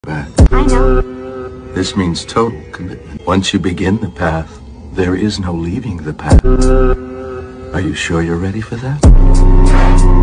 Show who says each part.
Speaker 1: back.
Speaker 2: I know.
Speaker 1: This means total commitment. Once you begin the path, there is no leaving the path. Are you sure you're ready for that?